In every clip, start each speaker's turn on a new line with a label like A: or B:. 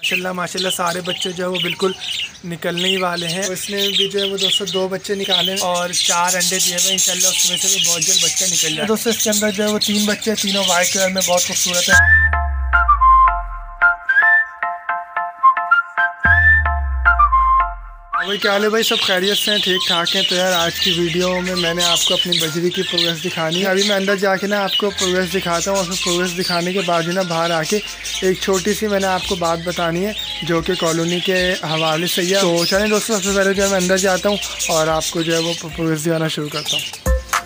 A: माशाल्लाह माशाल्लाह सारे बच्चे जो है वो बिल्कुल निकलने ही वाले हैं। तो इसने भी जो है वो दोस्तों 2 बच्चे निकाले और 4 अंडे दिए हुए, इंशाल्लाह उसमें से भी बहुत जल्द बच्चा निकल जाए। दोस्तों इसके अंदर जो है वो 3 बच्चे, तीनों वाइट कलर में बहुत खूबसूरत है। वही क्या हाल है भाई, सब खैरियत से हैं, ठीक ठाक हैं। तो यार आज की वीडियो में मैंने आपको अपनी बजरी की प्रोग्रेस दिखानी है। अभी मैं अंदर जाके ना आपको प्रोग्रेस दिखाता हूँ और फिर प्रोग्रेस दिखाने के बाद ना बाहर आके एक छोटी सी मैंने आपको बात बतानी है जो कि कॉलोनी के हवाले से है। तो चलें दोस्तों, सबसे पहले जो है मैं अंदर जाता हूँ और आपको जो है वो प्रोग्रेस दिखाना शुरू करता हूँ।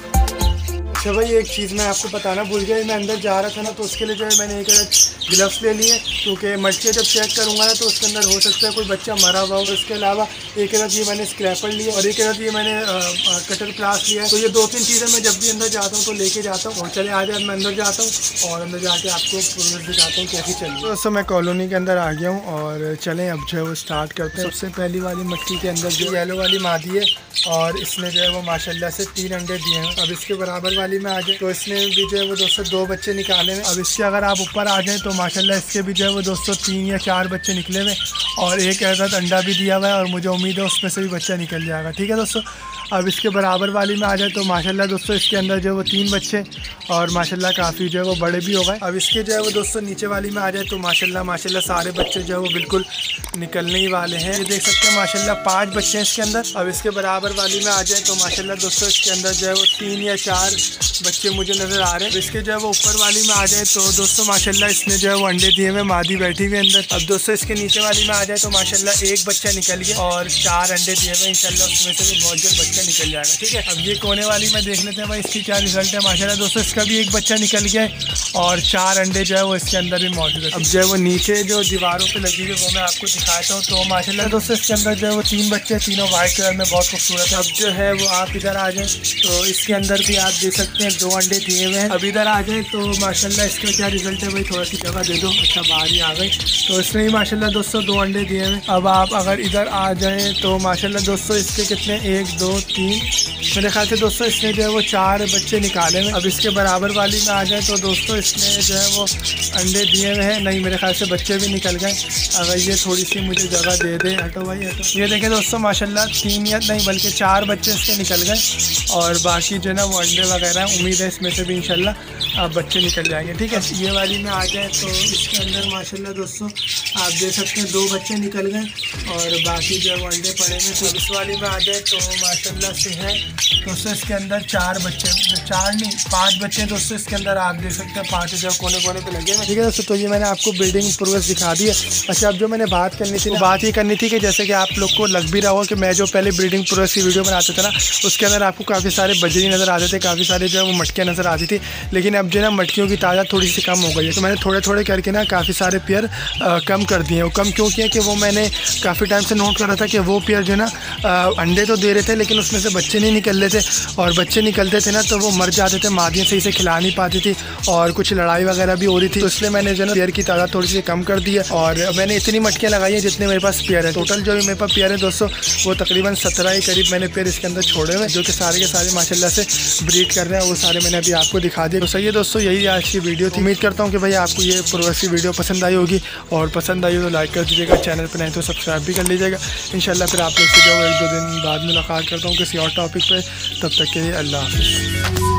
A: अच्छा भाई, एक चीज़ मैं आपको बताना भूल गया, मैं अंदर जा रहा था ना तो उसके लिए जो है मैंने एक ग्लव्स ले लिए, क्योंकि मटके जब चेक करूँगा ना तो उसके अंदर हो सकता है कोई बच्चा मरा हुआ हो। इसके अलावा एक ये मैंने स्क्रैपर लिया और एक ये मैंने कटर प्लास लिया है। तो ये 2-3 चीज़ें मैं जब भी अंदर जाता हूँ तो लेके जाता हूँ। और चले आज मैं अंदर जाता हूँ और अंदर जाके आपको प्रोग्रेस दिखाता हूँ कैसी चल रही है। दोस्तों मैं कॉलोनी के अंदर आ गया हूँ और चलें अब जो है वो स्टार्ट करते हैं। सबसे पहली वाली मटकी के अंदर जो येलो वाली मादी है और इसने जो है वो माशाल्लाह से 3 अंडे दिए हैं। अब इसके बराबर वाली में आ जाए तो इसने भी जो है वो दोस्तों 2 बच्चे निकाले हैं। अब इसके अगर आप ऊपर आ जाएँ तो माशाल्लाह इसके भी जो है वो दोस्तों 3 या 4 बच्चे निकले हुए और एक ऐसा अंडा भी दिया हुआ है और मुझे उम्मीद है उसमें से भी बच्चा निकल जाएगा। ठीक है दोस्तों, अब इसके बराबर वाली में आ जाए तो माशाल्लाह दोस्तों इसके अंदर जो है वो 3 बच्चे और माशाल्लाह काफ़ी जो है वो बड़े भी हो गए। अब इसके जो है वो दोस्तों नीचे वाली में आ जाए तो माशाल्लाह माशाल्लाह सारे बच्चे जो है वो बिल्कुल निकलने ही वाले हैं। ये देख सकते हैं माशाल्लाह 5 बच्चे हैं इसके अंदर। अब इसके बराबर वाली में आ जाए तो माशाल्लाह दोस्तों इसके अंदर जो है वो 3 या 4 बच्चे मुझे नज़र आ रहे हैं। इसके जो है वो ऊपर वाली में आ जाए तो दोस्तों माशाल्लाह इसने जो है वो अंडे दिए हुए, मादी बैठी हुई अंदर। अब दोस्तों इसके नीचे वाली में आ जाए तो माशाल्लाह 1 बच्चा निकल गया और 4 अंडे दिए हुए, इंशाल्लाह उसमें से भी बहुत जल्द बच्चा निकल जाएगा। ठीक है, अब ये कोने वाली में देख लेते हैं भाई इसकी क्या रिजल्ट है। माशाल्लाह दोस्तों इसका भी 1 बच्चा निकल गया है और 4 अंडे जो है वो इसके अंदर भी मौजूद है। अब जो है वो नीचे जो दीवारों पे लगी हुई वो मैं आपको दिखाता हूँ। तो माशाल्लाह दोस्तों इसके अंदर जो है वो 3 बच्चे, तीनों वाइट कलर में बहुत खूबसूरत है। अब जो है वो आप इधर आ जाएँ तो इसके अंदर भी आप देख सकते हैं 2 अंडे दिए हुए हैं। अब इधर आ जाए तो माशाल्लाह इसका क्या रिजल्ट है भाई, थोड़ा सी जगह दे दो। अच्छा बाहर ही आ गई। तो इसने ही माशाल्लाह दोस्तों 2 अंडे दिए हैं। अब आप अगर इधर आ जाएँ तो माशाल्लाह दोस्तों इसके कितने 1 2 3 मेरे ख्याल से दोस्तों इसने जो है वो 4 बच्चे निकाले हैं। अब इसके बराबर वाली में आ जाए तो दोस्तों इसने जो है वो अंडे दिए हुए हैं, नहीं मेरे ख्याल से बच्चे भी निकल गए। अगर ये थोड़ी सी मुझे जगह दे दे, हटो भाई हटो। ये देखें दोस्तों माशाल्लाह 3 या नहीं बल्कि 4 बच्चे इसके निकल गए और बाकी जो है ना वो अंडे वगैरह, उम्मीद है इसमें से भी इंशाल्लाह आप बच्चे निकल जाएंगे। ठीक है, ये वाली में आ जाए तो इसके अंदर माशाल्लाह दोस्तों आप देख सकते हैं 2 बच्चे निकल गए और बाकी जो है वो अंडे पड़े हैं। तो इस वाली में आ जाए तो माशाल्लाह से है दोस्तों इसके अंदर 4 बच्चे, 4 नहीं 5 बच्चे दोस्तों इसके अंदर आप देख सकते हैं। 5 जो कोने कोने पे लगे हैं। ठीक है दोस्तों, तो ये मैंने आपको बिल्डिंग प्रोग्रेस दिखा दी है। अच्छा, अब जो मैंने बात करनी थी, बात ये करनी थी कि जैसे कि आप लोग को लग भी रहा हो कि मैं जो पहले बिल्डिंग प्रोग्रेस की वीडियो बनाता था ना उसके अंदर आपको काफ़ी सारे बजरी नज़र आते थे, काफ़ी सारे जो है वो मटकियाँ नज़र आती थी। लेकिन अब जो है ना मटकियों की तादाद थोड़ी सी कम हो गई है। तो मैंने थोड़े थोड़े करके ना काफ़ी सारे पेयर कम कर दिए हैं। वो कम क्यों किया कि वो मैंने काफ़ी टाइम से नोट कर रहा था कि वो पेयर जो है ना अंडे तो दे रहे थे लेकिन उसमें से बच्चे नहीं निकल रहे थे और बच्चे निकलते थे ना तो वो मर जाते थे, मादियाँ सही से खिला नहीं पाती थी और कुछ लड़ाई वगैरह भी हो रही थी। तो इसलिए मैंने जो है ना पेयर की तादाद थोड़ी सी कम कर दी है और मैंने इतनी मटकियाँ लगाई हैं जितने मेरे पास पेयर है। टोटल जो मेरे पास पेयर है दोस्तों वो तकरीबन 17 के करीब मैंने पेयर इसके अंदर छोड़े हुए जो कि सारे के सारे माशाल्लाह से ब्रीड कर रहे हैं। वो सारे मैंने अभी आपको दिखा दिए। तो सही है दोस्तों, यही आज की वीडियो थी। उम्मीद करता हूँ कि भाई आपको ये प्रोग्रेस की वीडियो पसंद आई होगी और पसंद आई हो तो लाइक कर दीजिएगा, चैनल पर नहीं तो सब्सक्राइब भी कर लीजिएगा। इंशाल्लाह फिर आप लोग से जो 1-2 दिन बाद मुलाकात करता हूँ किसी और टॉपिक पे। तब तक के लिए अल्लाह हाफ़िज़।